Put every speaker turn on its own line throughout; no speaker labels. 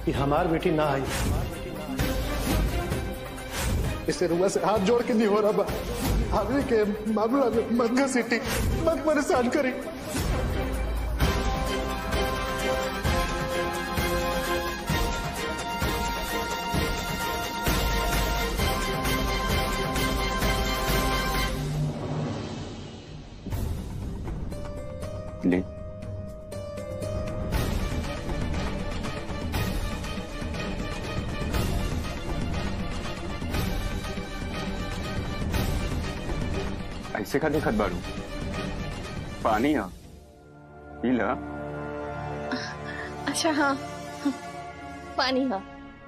कि हमार बेटी ना आई।
इसे रुआ से हाथ जोड़ के नहीं हो रहा बा, आदमी के मामला में मत घसीटी, मत परेशान करी।
ले ऐसे का देखत बारू, पानी है पी ला।
अच्छा हाँ, पानी हाँ।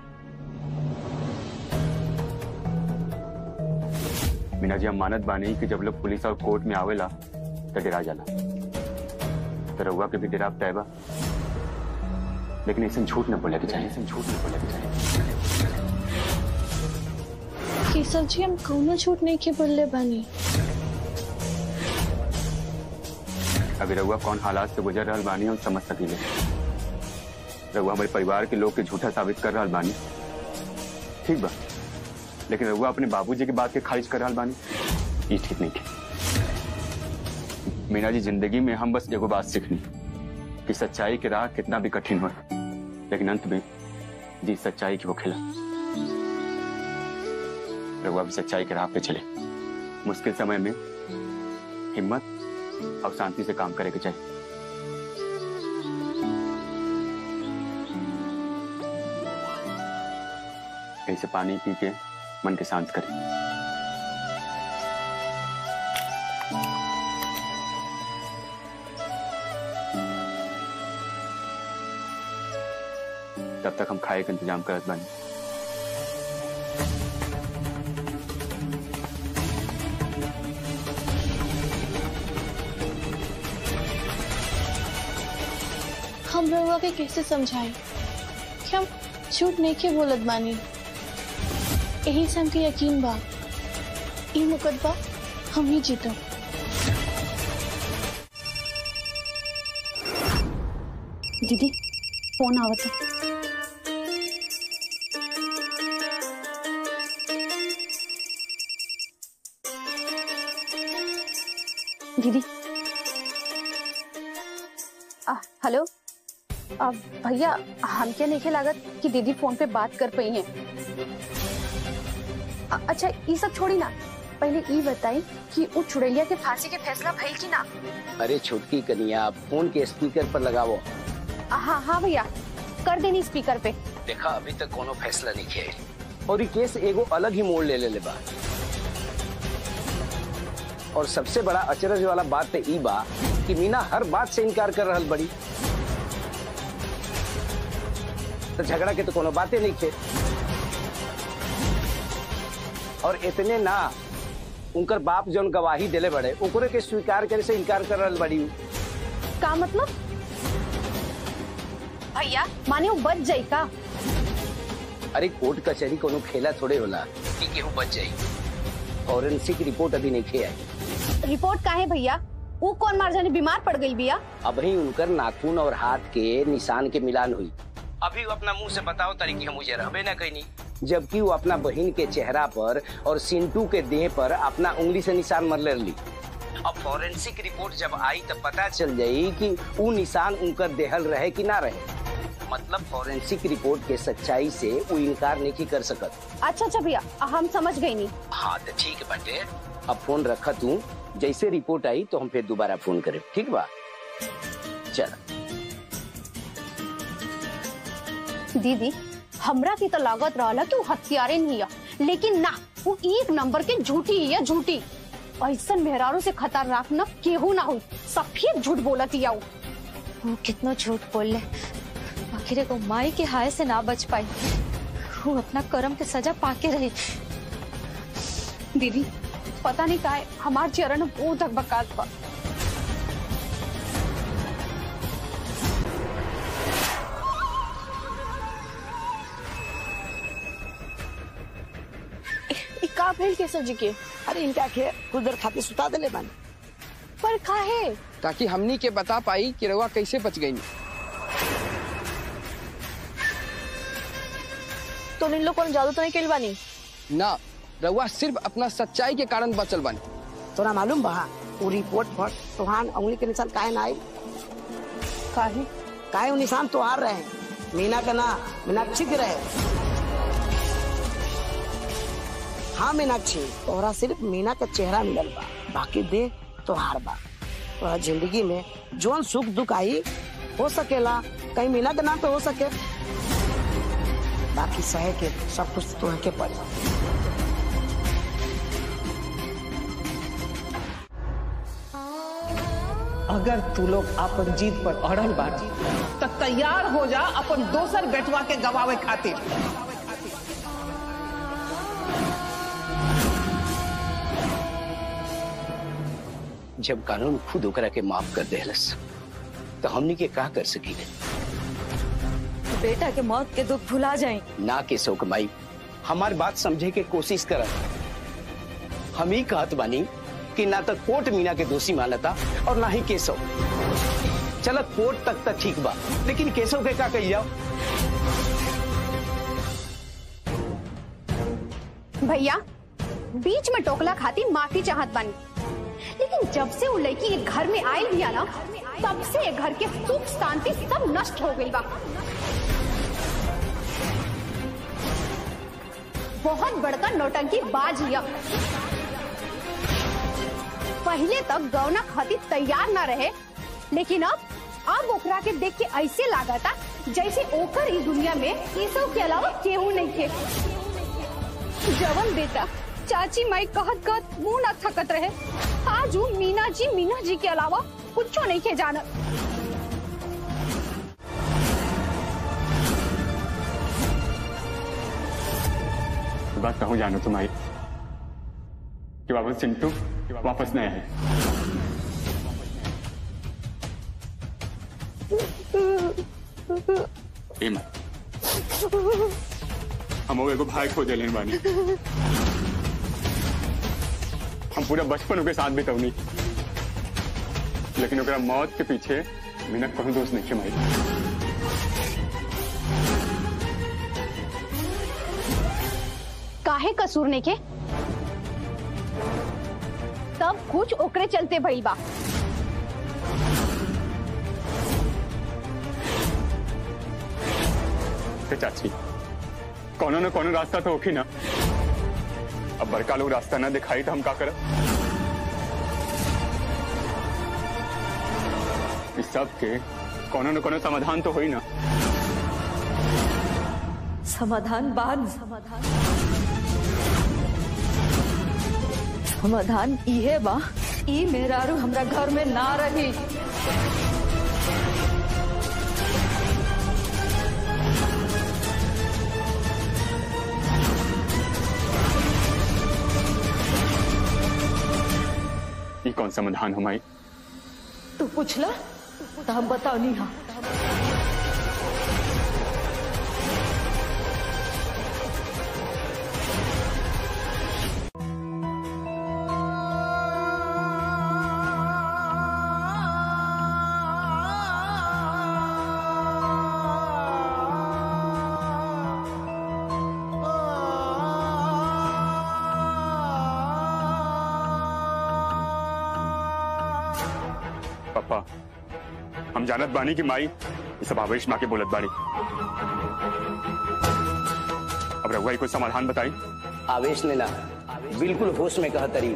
मीना जी हम मानत बानी कि जब लोग पुलिस और कोर्ट में आवेला तो डरा जाला, तो रउआ के भी डरा तैबा, लेकिन ऐसे झूठ न बोले के चाहिए, ऐसे झूठ न बोले के चाहिए।
केशव जी हम कौनो झूठ नहीं के बोलले बानी।
अभी रउआ कौन हालात से गुजर रहा बानी हम समझ सकीले। रउआ हमारे परिवार के लोग के झूठा साबित कर रहा बानी, ठीक बा, लेकिन रउआ अपने बाबूजी की बात के खारिज कर रहा बानी, ये ठीक नहीं थी। मीना जी जिंदगी में हम बस एगो बात सीखनी कि सच्चाई की राह कितना भी कठिन हो, लेकिन अंत में जी सच्चाई की वो खिला। रघुआ भी सच्चाई की राह पे चले, मुश्किल समय में हिम्मत और शांति से काम करे के चाहिए। ऐसे पानी पी के मन के शांत करें। तब तक हम खाए का इंतजाम करत बानी।
हम रउआ के कैसे समझाएं कि हम झूठ नहीं के बोलत बानी। यही से हमके यकीन बा ई मुकदमा हम ही जीतब।
दीदी फोन आवत है। दीदी हेलो भैया, हम क्या नहीं लागत कि दीदी फोन पे बात कर पाई हैं। अच्छा ये सब छोड़ी ना, पहले ये बताई कि वो चुड़ैलिया के फांसी के फैसला भइल की ना।
अरे छोटकी कनिया, फोन के स्पीकर पर लगावो।
हाँ भैया, कर देनी स्पीकर पे।
देखा अभी तक कोनो फैसला नहीं किया और ये केस एगो अलग ही मोड़ ले बा। और सबसे बड़ा अचरज वाला बात तो ई बा कि मीना हर बात से इनकार कर रहल बड़ी, तो झगड़ा के तो कोनो बातें नहीं थे। और इतने ना, उनकर बाप जौन गवाही देले बड़े ओकरे के स्वीकार करे से इनकार कर रहल बड़ी।
का मतलब भैया, माने वो बच जाई का?
अरे कोर्ट कचहरी कोनो खेला थोड़े होला कि केहू बच जाई। फॉरेंसिक रिपोर्ट अभी नहीं खे आई।
रिपोर्ट का है भैया? वो कौन मार जाने बीमार पड़ गई बिया?
अभी उनकर नाखून और हाथ के निशान के मिलान हुई। अभी वो अपना मुंह से बताओ तारी कि हम मुझे रहबे ना कहीं, जबकि वो अपना बहन के चेहरा पर और सिंटू के देह पर अपना उंगली से निशान मरले रही। अब फॉरेंसिक रिपोर्ट जब आई तब पता चल जाई कि वो निशान उनकर देहल रहे कि ना रहे। मतलब फॉरेंसिक रिपोर्ट के सच्चाई से वो इनकार नहीं कर सकत।
अच्छा भैया, हम समझ गई नहीं।
हाँ तो ठीक है बेटे, अब फोन रखा तू, जैसे रिपोर्ट आई तो हम फिर दोबारा फोन करें, ठीक बा? चल
दीदी, हमरा की तो लागत रहा कि वो हथियारे नहीं है, लेकिन ना, वो एक नंबर के झूठी है, झूठी। ऐसा मेहरारू से खतरनाक न केहू ना हुई, सफेद झूठ बोलती है
वो। कितना झूठ बोल ले, आखिर को माई के हाय से ना बच पाई, वो अपना कर्म के सजा पाके रही।
दीदी पता नहीं काहे हमार चरण वो तक बकात पा।
का भेल केशव जी के?
अरे इनका के कुछ देर खातिर सुता देले बानी।
पर काहे?
ताकि हमनी के बता पाई कि रउआ कैसे बच गई।
तो इन लोग कौन जादू तो नहीं खेल बानी?
ना, रउआ सिर्फ अपना सच्चाई के कारण बचल बानी।
तोरा मालूम बा वो रिपोर्ट पर तोहार उंगली के निशान काहे ना आई? काहे वो निशान तोहार रहे, मीना का ना, मीनाक्षी के रहे। हाँ मीनाक्षी, तोहरा सिर्फ मीना का चेहरा मिलल बा, बाकी दे तोहार बा। तोहरा जिंदगी में जोन सुख दुख आई हो सकेला कहीं मीना के नाम पे हो सके, बाकी सहे के सब कुछ तोह के पड़े।
अगर तू लोग अपन जीत पर अड़ल बाटी तो तैयार हो जा अपन दोसर बेटवा के गवावे खातिर।
जब कानून खुद ओकरा के माफ कर देहलस तो हमनी के का कर सकी?
बेटा के मौत के दुख भुला जाए
ना के शोक माई, हमार बात समझे के कोशिश कर। हम ही कहत बानी कि ना तो कोर्ट मीना के दोषी मानता और ना ही केशव। चलत कोर्ट तक ठीक बा, लेकिन केशव के का कही जाओ?
भैया बीच में टोकला खाती माफी चाहत बानी, लेकिन जब से वो लड़की ये घर में आई भी ना, तब से ये घर के सुख शांति सब नष्ट हो गई बा। बहुत बड़का नौटंकी बाज लिया। पहले तक गौना खातिर तैयार ना रहे, लेकिन अब ओकरा के देख के ऐसे लागता जैसे ओकर इस दुनिया में केशव के अलावा केहू नहीं के। जवन बेटा चाची माई कहत कहत मुंह न थकत रहे, आज वो मीना जी के अलावा कुछ नहीं के जानत।
बात कहूँ जानो तुम्हारी कि वापस चिंटू वापस नहीं आए। हम एगो भाई खो दिले बानी। हम पूरा बचपन उनके साथ बितौनी, लेकिन ओकरा मौत के पीछे मीना कोनो दोस्त नहीं माई।
काहे कसूर नहीं के? सब कुछ ओकरे चलते भइल बा।
चाची कोनो न कोनो रास्ता तो होखी ना। अब बड़का लोग रास्ता ना दिखाई तो हम का करब? इस सब के कोनो न कोनो समाधान तो होई ना।
समाधान समाधान इहे बा, ई मेहरारू हमरा घर में ना रही।
ये कौन समाधान हो माई?
तू पूछला तो हम बताओ नहीं। हाँ
पापा, हम जानत बानी कि माई ये सब आवेश माँ के बोलत बानी। अब रघुआ कोई समाधान बताई।
आवेश ने ना, बिल्कुल होश में कहा तरी।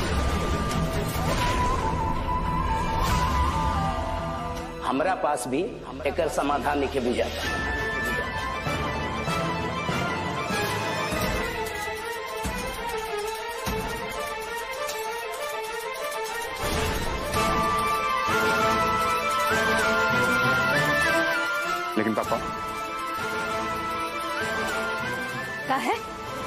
हमरा पास भी एक समाधान लिखे बुझा।
लेकिन पापा
क्या है?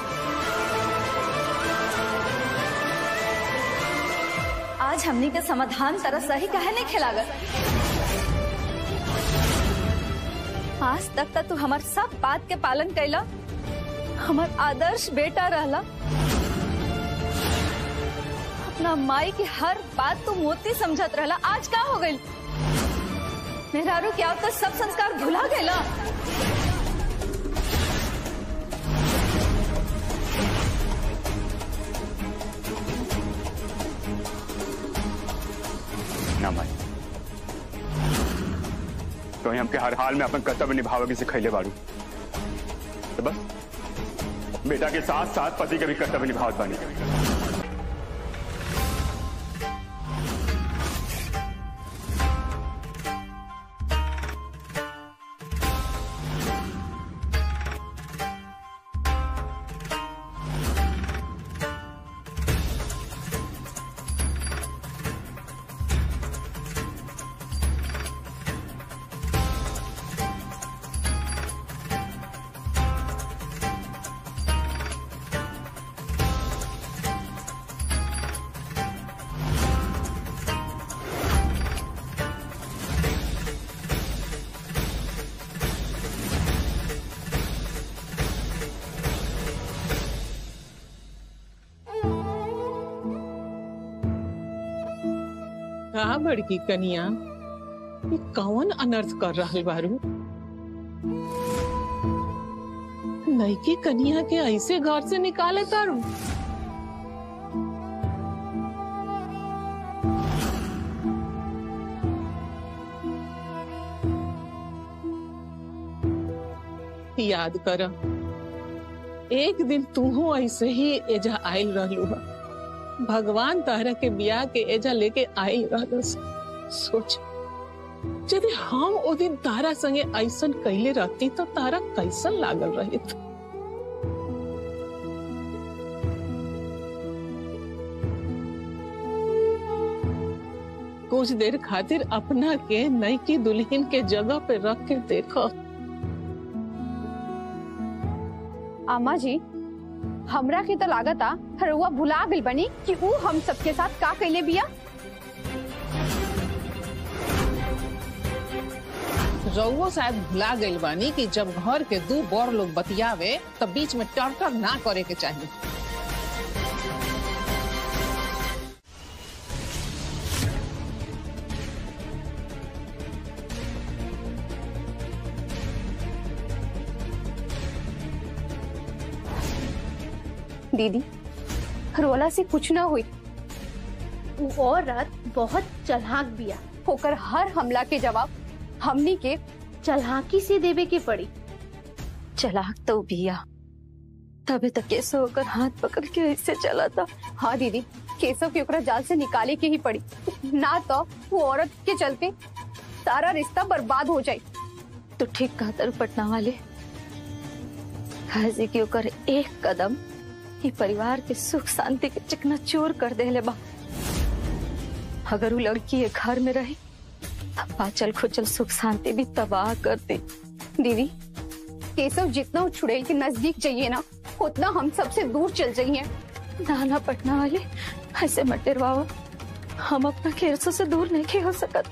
आज हमनी के समाधान तरह सही कहे नहीं खिलागत। आज तक तू हमार सब बात के पालन कैला, हमार आदर्श बेटा रहला। अपना माई की हर बात तू मोती समझत रहला, आज का हो गई? मेहरारू क्या तो सब संस्कार भुला गया?
ना माई, तो हमके हर हाल में अपन कर्तव्य निभावे के सिखैले बाड़ू, तो बस बेटा के साथ साथ पति के भी कर्तव्य निभावत बानी।
कहा बड़की कनिया, ये कौन अनर्थ कर रहल बारू? नईकी कनिया के ऐसे घर से निकाले तारू? याद कर, एक दिन तू ऐसे ही एजा आयल रहलू है। भगवान तारा के बियाह के एजा लेके आयल रहल। सोच, यदि हम ओ दिन तारा संगे ऐसन कैले रहती तो तारा कैसन लागल रहित। कुछ देर खातिर अपना के नईकी दुल्हन के जगह पे रख के देखो।
अम्मा जी, हमरा के तो लागता रउआ भुला गइल बनी कि ऊ हम सबके साथ का कैले बिया।
रउआ शायद भुला गइल बानी कि जब घर के दो बड़ लोग बतियावे तब बीच में टर्टर ना करे के चाहिए।
दीदी, रोला से कुछ ना हुई।
वो औरत बहुत चालाक बिया,
होकर हर हमला के जवाब हमनी के
चालाकी से देवे के पड़ी।
चलाक तो बिया, तबे तक केशव होकर हाथ पकड़ के ऐसे चला था।
हाँ दीदी, केशव के ओकरा जाल से निकाले के ही पड़ी, ना तो वो औरत के चलते सारा रिश्ता बर्बाद हो जाए।
तो ठीक कहा तारू पटना वाले, हाजी के ओकर एक कदम ये परिवार के सुख शांति के चिकनाचूर कर देले बा। अगर वो लड़की ये घर में रही तब बाचल खुचल सुख शांति भी तबाह कर दे।
दीदी, केशव जितना छुड़ैल के नजदीक जाइए ना, उतना हम सबसे दूर चल जाइए।
नाना पटना वाले, ऐसे मत डरवाओ, हम अपना केरसों से दूर नहीं हो सकत।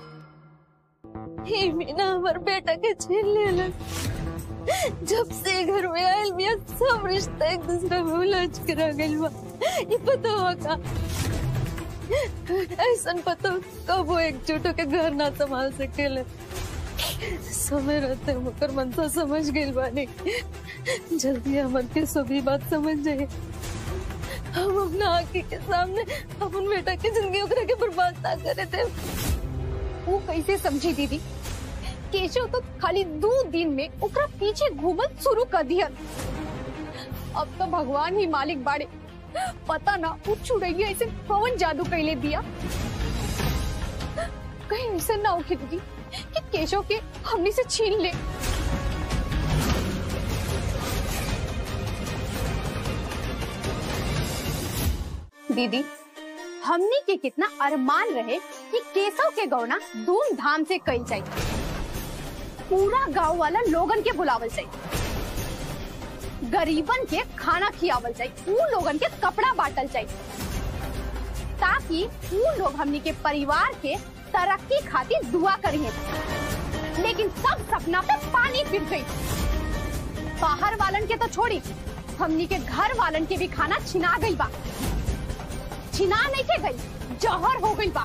हे मीना हमार बेटा के छीन ले, जब से घर में आयल बिया सब रिश्ता एक दूसरे में उलझ के रह गइल बा। ये पता हुआ का ऐसा पता कब वो एकजुट होके घर ना संभाल सकेले। समय रहते मकर मनसा समझ गइल बानी, जल्दी हमन के सभी बात समझ जाए। हम अपना आंखी के सामने अपन बेटा की जिंदगी ओकरा के बर्बाद ना करे थे।
वो कैसे समझी दीदी? केशव तो खाली 2 दिन में ओकरा पीछे घूमल शुरू कर दिया। अब तो भगवान ही मालिक बाड़े, पता ना वो चुड़ैया ऐसे कौन जादू कैले दिया। कहीं ऐसा ना हो दीदी कि केशव के हमने से छीन ले। दीदी, हमने के कितना अरमान रहे कि केशव के गौना धूमधाम से कई जाए, पूरा गांव वाला लोगन के बुलावल जाए, गरीबन के खाना खियावल जाए, वो लोगन के कपड़ा बांटल जाए, ताकि वो लोग हमनी के परिवार के तरक्की खातिर दुआ करिए। लेकिन सब सपना पे पानी फिर गई। बाहर वालन के तो छोड़ी, हमनी के घर वालन के भी खाना छिना गई बा। छिना नहीं के गई, जहर हो गई बा।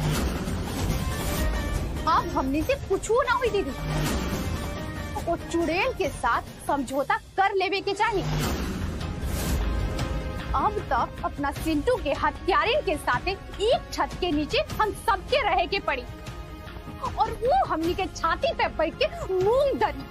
अब हमने से कुछ ना हुई दीदी, वो चुड़ैल के साथ समझौता कर लेवे के चाहिए। अब तक अपना सिंटू के हत्यारिन के साथ एक छत के नीचे हम सबके रहे के पड़ी और वो हमनी के छाती पे बैठ के मूंग दरी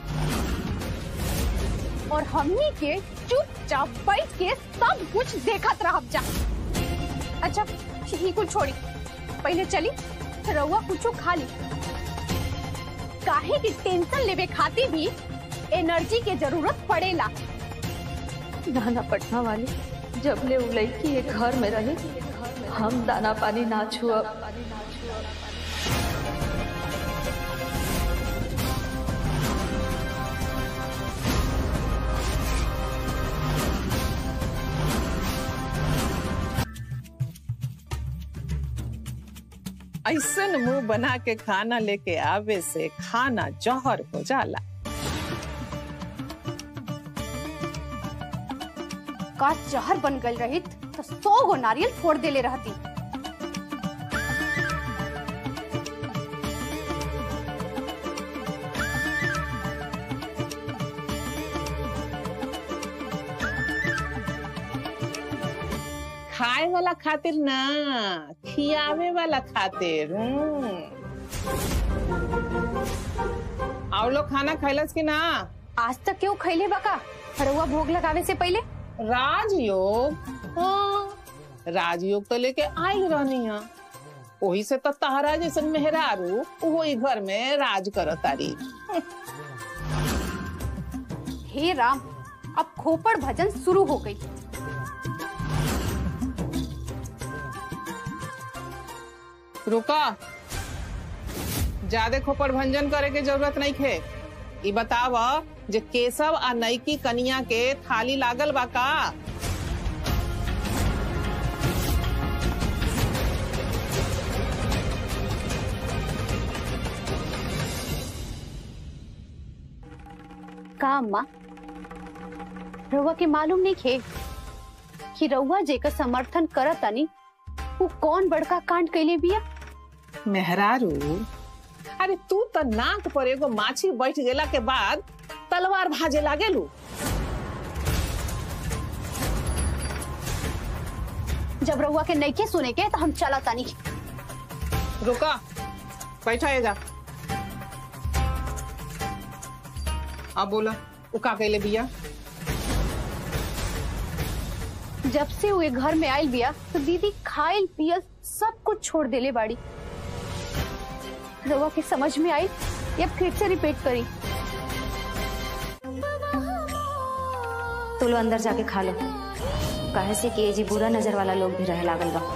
और हमनी के चुपचाप बैठ के सब कुछ देखत रहब जा। अच्छा यही कुछ छोड़ी, पहले चली रउआ कुछो खा ली, काहे की टेंशन लेवे खाती भी एनर्जी के जरूरत पड़ेला।
दाना पटना वाली जब ले उ लड़की एक घर में रहे हम दाना पानी ना छुअब।
ऐसन मुंह बना के खाना लेके आवे से खाना जहर हो जाला।
का जहर बन गई रहित तो 100 गो नारियल फोड़ देले रहती।
खाए वाला खातिर ना, खियावे वाला खातिर। और लोग खाना खैलस की ना?
आज तक क्यों खैले बाका? रउआ भोग लगावे से पहले
राजयोग? हाँ, राजयोग तो लेके आई रहनी है, वही से तो तहरा जैसन मेहरारू वही घर में राज करतारी।
हे राम, अब खोपड़ भजन शुरू हो गई।
रुका, ज्यादा खोपड़ भंजन करे के जरूरत नहीं खे। ई बताव जे केशव आ नईकी कनिया के थाली लागल बा का?
का अम्मा रउआ के मालूम नहीं खे कि रउआ जेकर समर्थन करत तनी वो कौन बड़का कांड कैले बिया?
मेहरारू, अरे तू तो नाक पर एगो माछी बैठ गेला के बाद तलवार भाजे लागेलू।
जब रउआ के नहीं के सुने के तो हम चला तानी।
रुका, बैठा जा। अब बोला वो का कैले बिया?
जब से वो घर में आयल बिया तो दीदी खाइल पियल सब कुछ छोड़ देले बाड़ी। रउआ के समझ में आई या फिर से रिपीट करी?
तो लो अंदर जाके खा लो, काहे से कि जी बुरा नजर वाला लोग भी रहे लागल बा।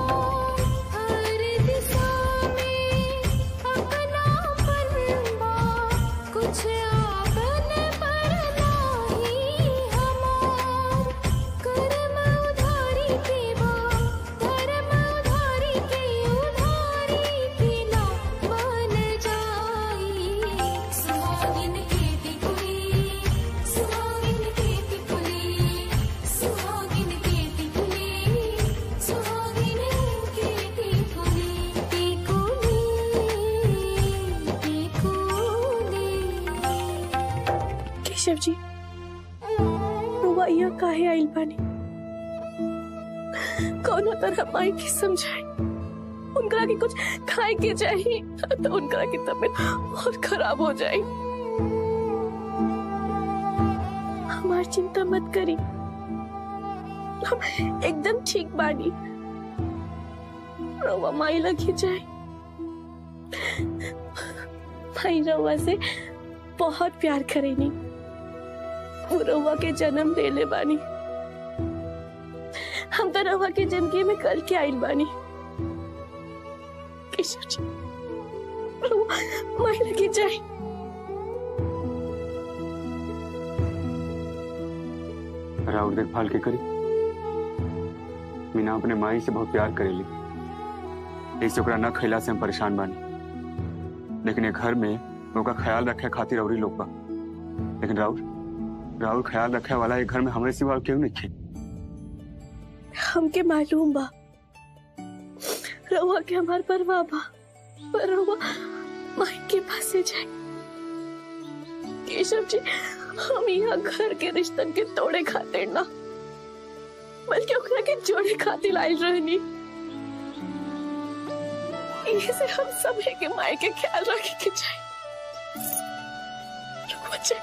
केशव जी, रुआ यहाँ काहे आइल बानी? कौनो तरह माई की समझाई, उनकरा के कुछ खाए के चाहिए तो उनकरा की तबीयत और खराब हो जाए। हमारी चिंता मत करी, हम एकदम ठीक बानी। रउआ माई लगी जाए, माई रउआ से बहुत प्यार करेनी, वो रउआ के जन्म देले बानी। हम तो रउआ के जिंदगी में कल के आइल बानी। केशव जी, रउआ माई लगी जाए।
राउर देखभाल के करी। मीना अपने माई से बहुत प्यार करेली, इस ओकरा न खैला से हम परेशान बानी, लेकिन ये घर में ओका ख्याल रखे खातिर औरी लोग बा। लेकिन राउर ख्याल रखे वाला ये घर में हमारे सिवा क्यों नहीं थे?
हमके मालूम बा रउआ के हमार परवाह बा, पर रउआ माई के पास जाए। केशव जी, हम यहाँ घर के रिश्तन के तोड़े खातिर ना,
बल्कि ओकरा के जोड़े खातिर आइल रहनी। इहे से हम सब के माई के ख्याल रखे के चाहिए। क्यों बच्चे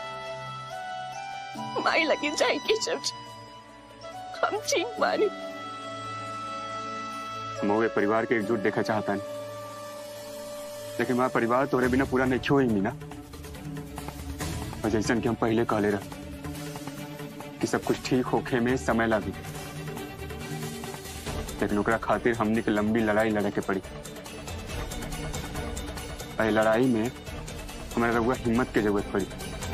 माई लगी जाएगी जब हम ठीक मानी।
मोहे परिवार के एकजुट देखा चाहता नहीं, लेकिन हमारा परिवार तोरे बिना पूरा नहीं छो ही मीना। और जैसन कि हम पहले कहले रह कि सब कुछ ठीक होखे में समय लगी, लेकिन ओकरा खातिर हमने के लंबी लड़ाई लड़े के पड़ी। लड़ाई में हमारा रउआ हिम्मत की जरूरत पड़ी।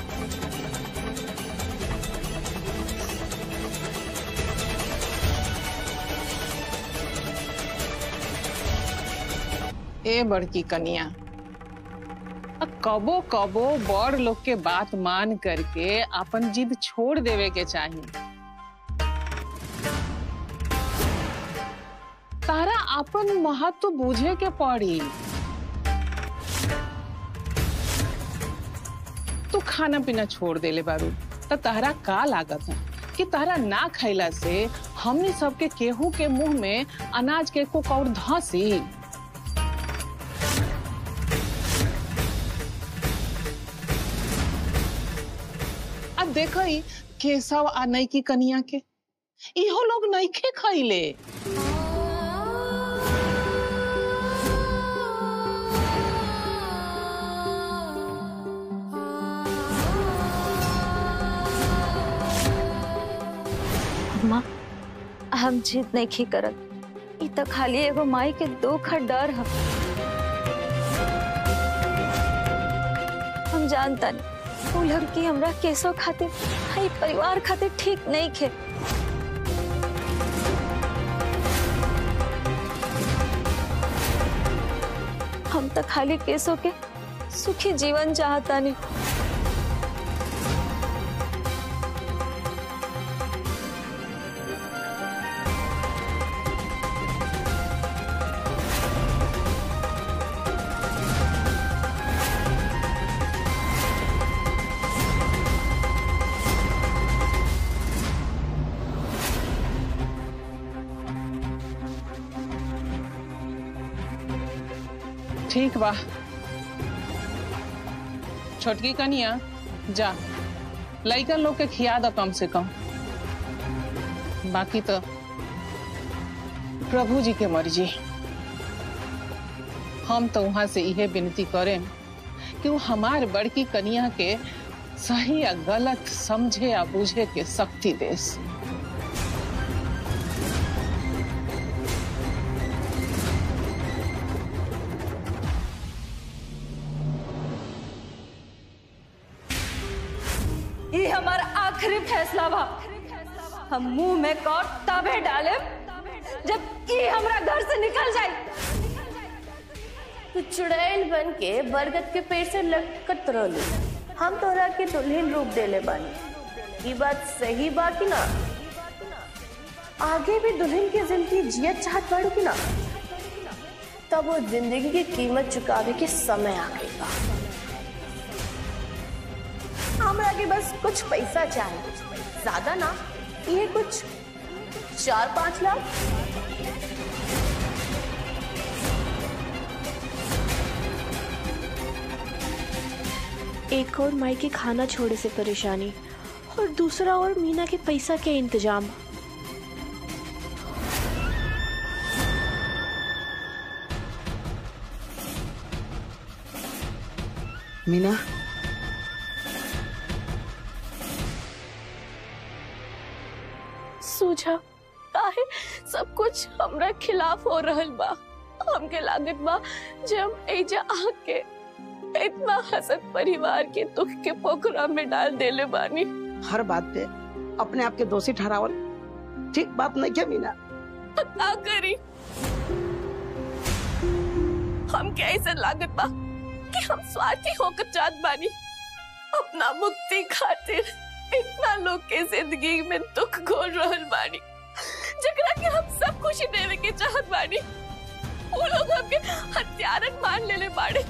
ए बड़की कनिया, कबो कबो बड़ लोग के बात मान करके अपन जिद छोड़ देवे के चाहिए। तारा अपन महत्व बूझे के पड़ी। तू खाना पीना छोड़ देले बारू तो तारा का लागत है कि तारा ना खैला से हमनी सबके केहू के मुंह में अनाज के को और धसी। अब देखो केशव आ नई की कनिया के इहो लोग नइखे खैले।
माँ हम जिद नहीं खी करत। ई तो खाली एगो माई के दुख और डर है। हम जानता नहीं वो लड़की हमरा केसो खातिर भाई परिवार खातिर ठीक नहीं खे। हम तो खाली केसो के सुखी जीवन चाहता नहीं।
ठीक बा छोटकी कनिया, जा लइकन लोग के खिया दा कम से कम। बाकी तो प्रभु जी के मर्जी। हम तो वहां से यह विनती करें कि वो हमार बड़की कनिया के सही या गलत समझे या बुझे के शक्ति देस।
ये हमारा आखिरी फैसला बा। हम मुंह में कौर तबे डाले जब ये हमरा घर से निकल जाए।
तू चुड़ैल बन के बरगद के पेड़ से लटकत रहलू। हम तोरा के दुल्हन रूप देले बानी। ये बात सही बा कि ना? आगे भी दुल्हन की जिंदगी जियत चाहत बाड़ू कि ना? तब वो जिंदगी की कीमत चुकावे के समय आ गई बा। हमरा के बस कुछ पैसा चाहिए, ज्यादा ना, ये कुछ 4-5 लाख।
एक और माई के खाना छोड़े से परेशानी और दूसरा और मीना के पैसा के इंतजाम।
मीना,
सूझा काहे सब कुछ हमरा खिलाफ हो रहल बा। हमके लागत बा जब एजा आके इतना हसत परिवार के दुख के पोखरा में डाल देले बानी।
हर बात पे अपने आप के दोषी ठहरावल ठीक बात नहीं क्या मीना?
ना करी। हम कैसे लागत बा कि हम स्वार्थी होकर जात बानी। अपना मुक्ति खातिर इतना लोग के जिंदगी में दुख घोल रहल बानी, जकरा के हम सब खुशी देवे के चाहत बानी। वो लोग हमके हत्यारन मान लेले बाड़े।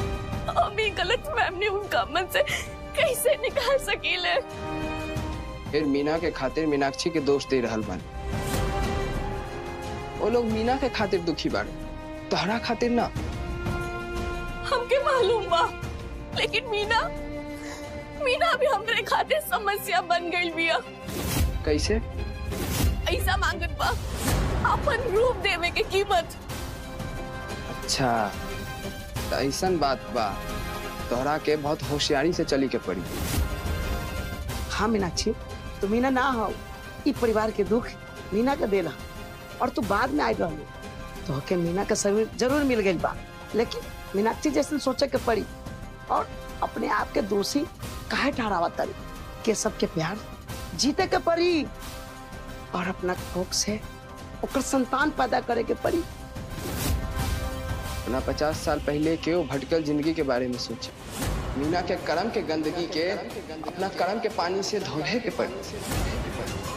हम ही गलत फहमी उनका मन से कैसे निकाल सकीले?
फिर मीना के खातिर मीनाक्षी के दोष दे रहल बानी। वो लोग मीना के खातिर दुखी बाड़े, तोहरा खातिर ना।
हमके मालूम बा, लेकिन मीना भी हमरे खातिर समस्या बन गई बिया।
कैसे?
ऐसा मांगत बा अपन रूप देवे के कीमत।
अच्छा तो ऐसन बात बा, तोहरा के बहुत होशियारी से चली के पड़ी।
हाँ मीनाक्षी, तू मीना ना हो, ई परिवार के दुख मीना के देला और तू बाद में आई रहलू तो के मीना का शरीर जरूर मिल गई बा, लेकिन मीनाक्षी जैसे सोचे के पड़ी और अपने आप के दोषी काहे ठहरावा तरी के सबके प्यार जीते के पड़ी और अपना कोख से ओकर संतान पैदा करे के पड़ी।
अपना 50 साल पहले के वो भटकल जिंदगी के बारे में सोचे। मीना के कर्म के गंदगी के अपना कर्म के पानी से धोने के पड़ी।